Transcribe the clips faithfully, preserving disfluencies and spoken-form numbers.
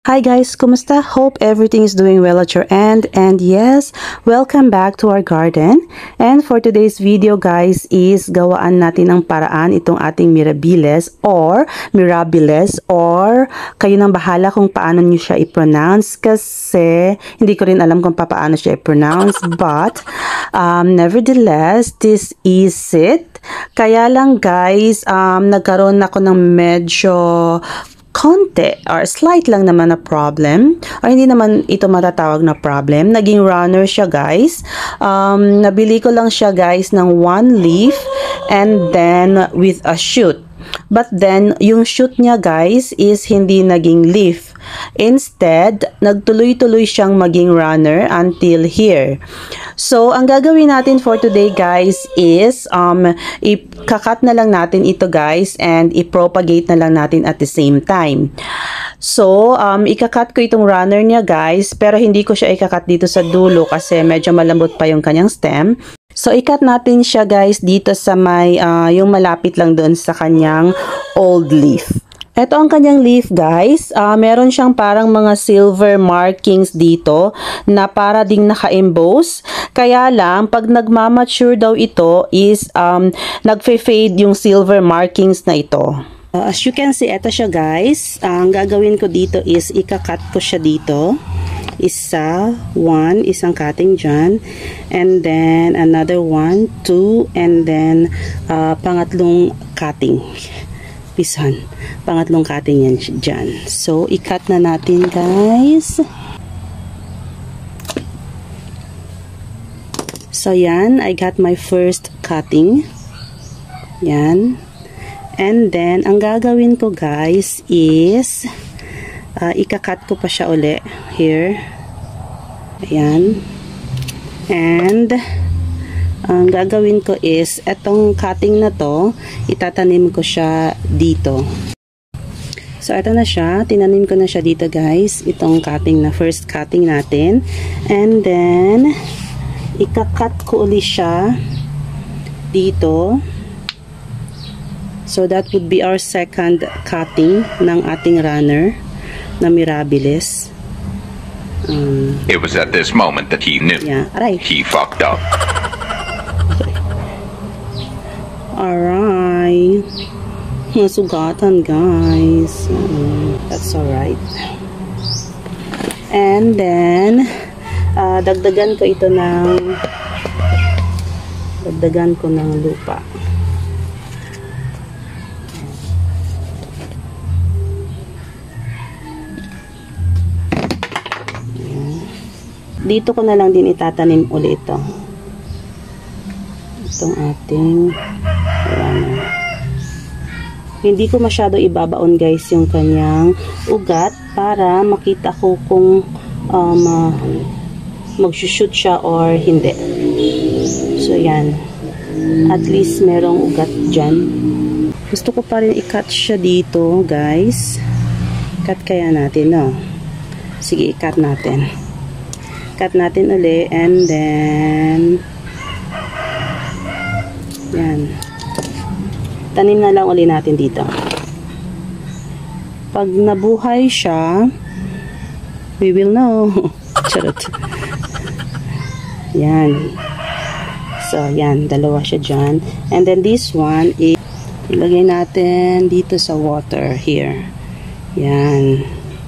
Hi guys, kumusta? Hope everything is doing well at your end. And yes, welcome back to our garden. And for today's video guys is gawaan natin ng paraan itong ating mirabilis or mirabilis or kayo nang bahala kung paano nyo siya i-pronounce kasi hindi ko rin alam kung paano siya i-pronounce but um, nevertheless, this is it. Kaya lang guys, um, nagkaroon ako ng medyo konti or slight lang naman na problem or hindi naman ito matatawag na problem. Naging runner siya guys. Um, nabili ko lang siya guys ng one leaf and then with a shoot. But then, yung shoot niya guys is hindi naging leaf. Instead, nagtuloy-tuloy siyang maging runner until here. So, ang gagawin natin for today guys is um, ikakat na lang natin ito guys and i-propagate na lang natin at the same time. So, um, ikakat ko itong runner niya guys pero hindi ko siya ikakat dito sa dulo kasi medyo malambot pa yung kanyang stem. So, ikat natin siya guys dito sa may, uh, yung malapit lang doon sa kanyang old leaf. Ito ang kanyang leaf guys. Uh, meron siyang parang mga silver markings dito na para ding naka-emboss. Kaya lang, pag nagmamature daw ito is um, nagfe-fade yung silver markings na ito. Uh, as you can see, ito siya guys. Uh, ang gagawin ko dito is ikakat ko siya dito. Isa, one, isang cutting dyan, and then another one, two, and then uh, pangatlong cutting. Pisan. Pangatlong cutting yan dyan. So, ikat na natin guys. So, yan. I got my first cutting. Yan. And then, ang gagawin ko guys is Uh, ikakat ko pa siya uli here. Ayan. And ang gagawin ko is etong cutting na to, itatanim ko siya dito. So ito na siya, tinanim ko na siya dito guys, itong cutting na first cutting natin. And then ikakat ko uli siya dito. So that would be our second cutting ng ating runner na mirabilis. Um, It was at this moment that he knew. Yeah, aray. He fucked up. Okay. Alright. Nasugatan guys. Um, that's alright. And then, uh, dagdagan ko ito ng dagdagan ko ng lupa. Dito ko na lang din itatanim ulit ito. Itong ating runner. Hindi ko masyado ibabaon guys yung kanyang ugat para makita ko kung um, uh, mag-shoot siya or hindi. So yan. At least merong ugat dyan. Gusto ko pa rin i-cut siya dito guys. Cut kaya natin, no? Sige, i-cut natin. Cut natin uli and then yan, tanim na lang uli natin dito. Pag nabuhay siya we will know. Charot. Yan, so yan, dalawa siya dyan and then this one is ilagay natin dito sa water here. Yan.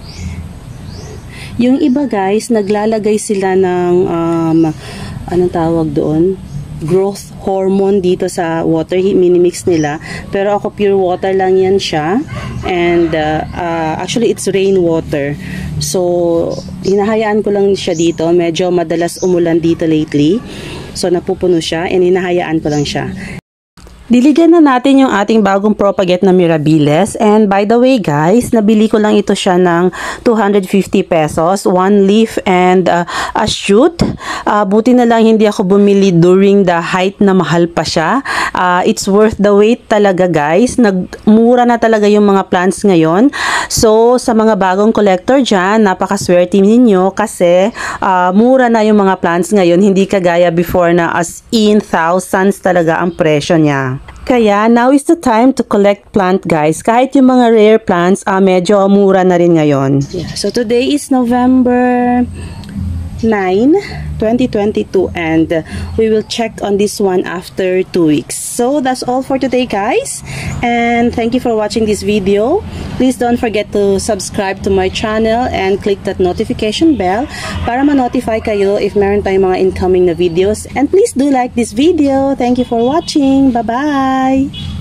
Yung iba guys, naglalagay sila ng um, anong tawag doon? Growth hormone dito sa water. Minimix nila. Pero ako pure water lang yan siya. And uh, uh, actually it's rainwater. So, hinahayaan ko lang siya dito. Medyo madalas umulan dito lately. So, napupuno siya and hinahayaan ko lang siya. Diligan na natin yung ating bagong propagate na mirabilis. And by the way guys, nabili ko lang ito siya ng two hundred fifty pesos. One leaf and uh, a shoot. Uh, buti na lang hindi ako bumili during the height na mahal pa siya. Uh, it's worth the wait talaga guys. Nagmura na talaga yung mga plants ngayon. So sa mga bagong collector dyan, napakaswerte ninyo kasi uh, mura na yung mga plants ngayon. Hindi kagaya before na as in thousands talaga ang presyo niya. Kaya now is the time to collect plant guys. Kahit yung mga rare plants, ah, medyo mura na rin ngayon. Yeah. So today is November ninth, twenty twenty-two, and uh, we will check on this one after two weeks. So that's all for today guys, and thank you for watching this video. Please don't forget to subscribe to my channel and click that notification bell para ma-notify kayo if meron tayong mga incoming na videos, and please do like this video. Thank you for watching. Bye bye.